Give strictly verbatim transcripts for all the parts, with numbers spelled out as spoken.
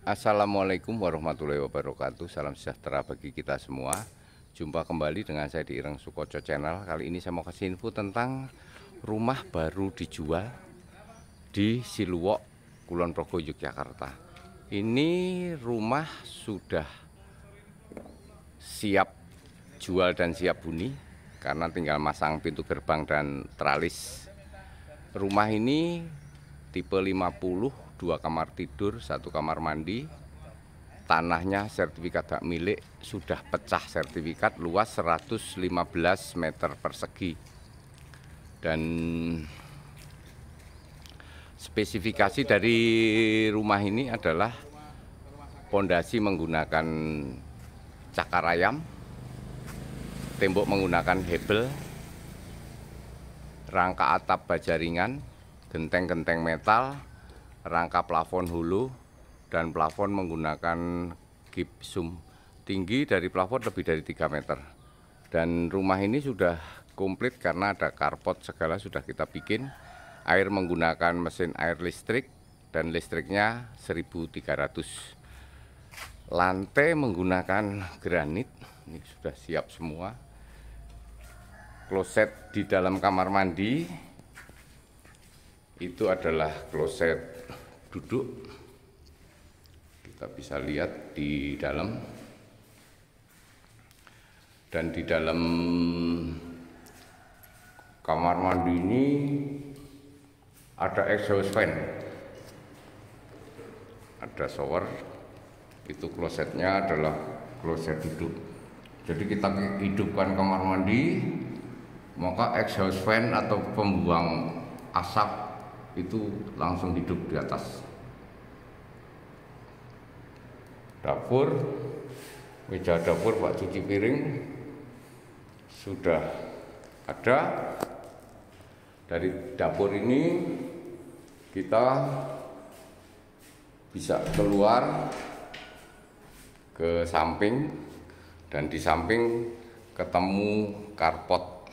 Assalamualaikum warahmatullahi wabarakatuh. Salam sejahtera bagi kita semua. Jumpa kembali dengan saya di Ireng Sukoco Channel. Kali ini saya mau kasih info tentang rumah baru dijual di Siluwok, Kulon Progo, Yogyakarta. Ini rumah sudah siap jual dan siap huni karena tinggal masang pintu gerbang dan tralis. Rumah ini tipe lima puluh, dua kamar tidur, satu kamar mandi. Tanahnya sertifikat hak milik, sudah pecah sertifikat, luas seratus lima belas meter persegi. Dan spesifikasi dari rumah ini adalah pondasi menggunakan cakar ayam, tembok menggunakan hebel, rangka atap baja ringan, genteng-genteng metal, rangka plafon hulu, dan plafon menggunakan gipsum. Tinggi dari plafon lebih dari tiga meter. Dan rumah ini sudah komplit karena ada carport segala sudah kita bikin. Air menggunakan mesin air listrik dan listriknya seribu tiga ratus. Lantai menggunakan granit, ini sudah siap semua. Kloset di dalam kamar mandi itu adalah kloset duduk. Kita bisa lihat di dalam, dan di dalam kamar mandi ini ada exhaust fan, ada shower. Itu klosetnya adalah kloset duduk. Jadi kita hidupkan kamar mandi, maka exhaust fan atau pembuang asap itu langsung hidup di atas. Dapur, meja dapur, bak cuci piring sudah ada. Dari dapur ini kita bisa keluar ke samping, dan di samping ketemu carport.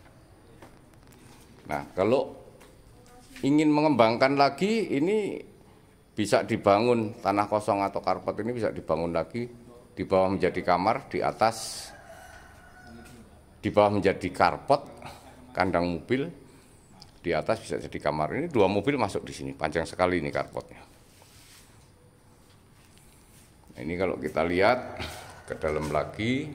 Nah, kalau ingin mengembangkan lagi, ini bisa dibangun tanah kosong atau carport ini bisa dibangun lagi. Di bawah menjadi kamar, di atas di bawah menjadi carport, kandang mobil, di atas bisa jadi kamar. Ini dua mobil masuk di sini, panjang sekali ini carportnya. Nah, ini kalau kita lihat ke dalam lagi,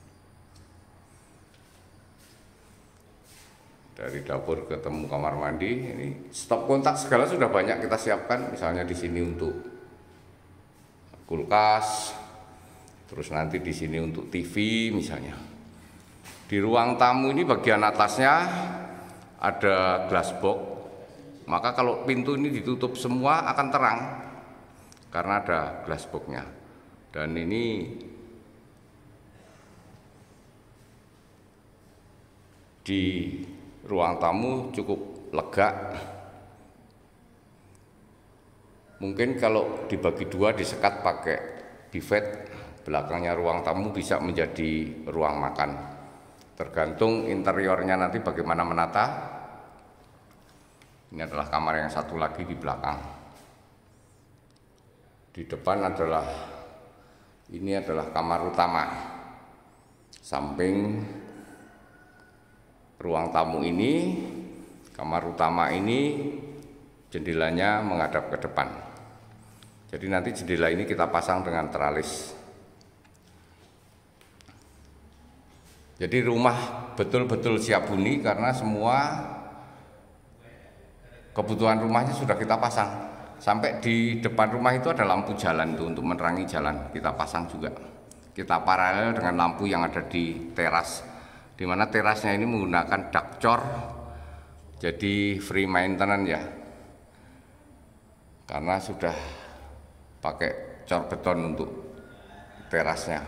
dari dapur ketemu kamar mandi, ini stop kontak segala sudah banyak kita siapkan. Misalnya di sini untuk kulkas, terus nanti di sini untuk T V misalnya. Di ruang tamu ini bagian atasnya ada glass box, maka kalau pintu ini ditutup semua akan terang karena ada glass box-nya. Dan ini di ruang tamu cukup lega. Mungkin kalau dibagi dua, disekat pakai bivet, belakangnya ruang tamu bisa menjadi ruang makan. Tergantung interiornya nanti bagaimana menata. Ini adalah kamar yang satu lagi di belakang. Di depan adalah, ini adalah kamar utama. Samping ruang tamu ini, kamar utama ini jendelanya menghadap ke depan. Jadi nanti jendela ini kita pasang dengan teralis. Jadi rumah betul-betul siap huni karena semua kebutuhan rumahnya sudah kita pasang. Sampai di depan rumah itu ada lampu jalan tuh untuk menerangi jalan, kita pasang juga. Kita paralel dengan lampu yang ada di teras, di mana terasnya ini menggunakan dak cor, jadi free maintenance ya, karena sudah pakai cor beton untuk terasnya.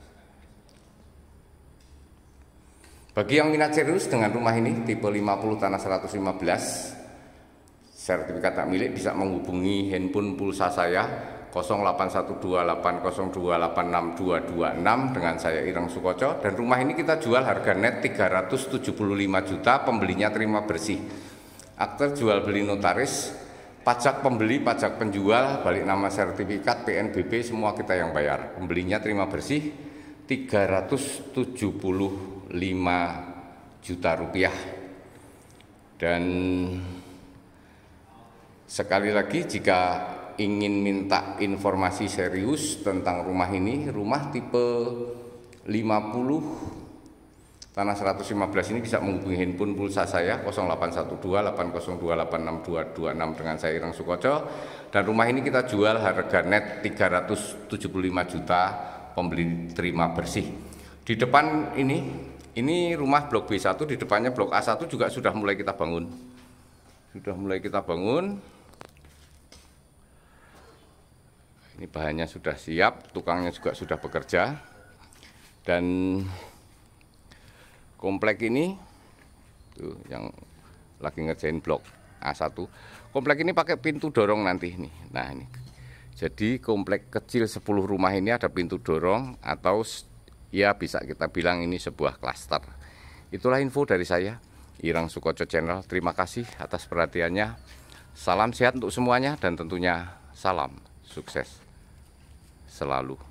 Bagi yang minat serius dengan rumah ini tipe lima puluh tanah seratus lima belas, sertifikat hak milik, bisa menghubungi handphone pulsa saya nol delapan satu dua delapan nol dua delapan enam dua dua enam dengan saya Ireng Sukoco. Dan rumah ini kita jual harga net tiga ratus tujuh puluh lima juta, pembelinya terima bersih. Akte jual beli notaris Pajak pembeli, pajak penjual, balik nama sertifikat, P N B P semua kita yang bayar. Pembelinya terima bersih tiga ratus tujuh puluh lima juta rupiah. Dan sekali lagi, jika ingin minta informasi serius tentang rumah ini, rumah tipe lima puluh tanah seratus lima belas ini bisa menghubungi handphone pulsa saya nol delapan satu dua delapan nol dua delapan enam dua dua enam dengan saya Ireng Sukoco. Dan rumah ini kita jual harga net tiga ratus tujuh puluh lima juta, pembeli terima bersih. Di depan ini, ini rumah blok B satu, di depannya blok A satu juga sudah mulai kita bangun. Sudah mulai kita bangun. Ini bahannya sudah siap, tukangnya juga sudah bekerja. Dan komplek ini tuh yang lagi ngerjain blok A satu. Komplek ini pakai pintu dorong nanti nih. Nah, ini. Jadi komplek kecil sepuluh rumah ini ada pintu dorong, atau ya bisa kita bilang ini sebuah klaster. Itulah info dari saya, Ireng Sukoco Channel. Terima kasih atas perhatiannya. Salam sehat untuk semuanya dan tentunya salam sukses selalu.